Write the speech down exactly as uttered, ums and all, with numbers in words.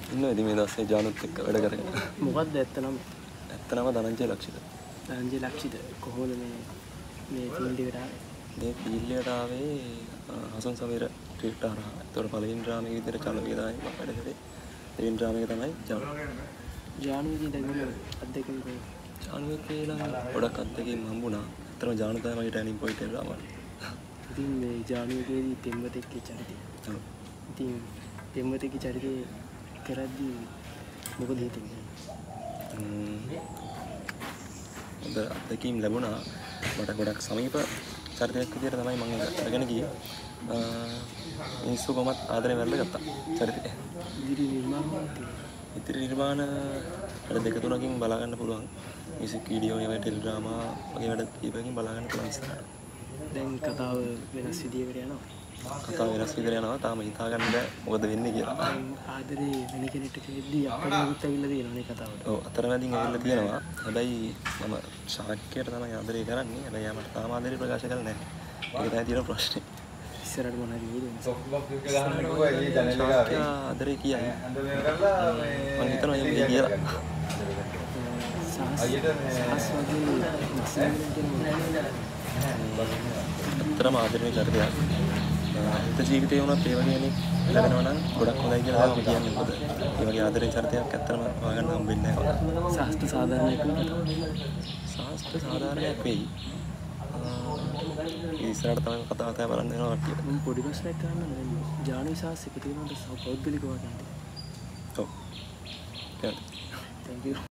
ඉන්නවා ඉතින් මේ දවස්සේ ජානුත් එක්ක වැඩ කරගෙන. මොකක්ද ඇත්තනම? ඇත්තනම ධනංජය ලක්ෂිත. ධනංජය ලක්ෂිත කොහොමද මේ මේ ෆීල්ඩ් එකට ආවේ? මේ ෆීල්ඩ් එකට ආවේ හසන් සමීර ට්‍රීට් හරහා. ඒතකොට පළවෙනි ඩ්‍රාමා එකේ විතර චලවිය දායි මම වැඩ කරේ. දෙවෙනි ඩ්‍රාමා එක තමයි ජානු. ජානු විදිහට දැන් අත්දැකීම් කොහොමද? ජානු එකේ නම් ගොඩක් අත්දැකීම් හම්බුණා. ඇත්තටම ජානු තමයි මගේ ටර්නින් පොයින්ට් එක ඩ්‍රාමා. ඉතින් මේ ජානු එකේදී පෙම්වතෙක්ගේ චරිතය. ඔව්. ඉතින් පෙම්වතෙක්ගේ චරිතය කරද්දී මොකද හිතෙන්නේ? හොඳ අත්දැකීම් ලැබුණා. මට ගොඩක් සමීප චරිතයක් විදිහට තමයි මම ඒක අරගෙන ගියේ. මිනිස්සු කොහොමත් ආදරේ වැළඳගත්තා චරිතේ. ඉදිරි නිර්මාණ ඉදිරි නිර්මාණ වැඩ දෙක තුනකින් බලා ගන්න පුළුවන්. මියුසික් වීඩියෝ ඒවා ටෙලි ඩ්‍රාමා වගේ වැඩ කීපකින් බලා ගන්න පුළුවන් ඉස්සරහට. දැන් කතාව වෙනස් විදියකට යනවා. කතාව වෙනස් විදිහට යනවා. තාම හිතා ගන්න බෑ මොකද වෙන්නේ කියලා. දැන් ආදරේ වෙන කෙනෙක්ට කෙරෙද්දී අපරාධත් ඇවිල්ලා තියෙනවානේ කතාවට. ඔව් අතරමැදින් ඇවිල්ලා තියෙනවා. හැබැයි මම ශාක්‍යයට තමයි ආදරේ කරන්නේ. හැබැයි යා මට තාම ආදරේ ප්‍රකාශ කරලා නැහැ. ඒක තමයි තියෙන ප්‍රශ්නේ. ඉස්සරහට මොනවද වෙන්නේ? ශාක්‍ය ආදරේ කියයි. මම හිතනවා ඒක කියලා. සාස් සාස් වගේ නැසෙන්නේ කියන්නේ අතරම ආදරණීය චරිතයක්. හිත ජීවිතේ වුණත් ඒ වගේ කෙනෙක් ලැබෙනවා නම් ගොඩක් හොඳයි කියලා තමයි කියන්නේ. මොකද ඒ වගේ ආදරණීය චරිතයක් ඇත්තටම හොයාගන්න හම්බෙන්නේ නැහැ. සාස්ත්‍ර සාධාරණයක් නෙවෙයි. සාස්ත්‍ර සාධාරණයක් වෙයි. ඒ ඉස්සරහට තමයි කතාව තමයි බලන්න වෙනවා කට්ටිය. මම පොඩි ප්‍රශ්නයක් අහන්න දැන් ජානු සාස් එක තියෙනවද පෞද්ගලිකව ගන්න? ඔව්. Thank you.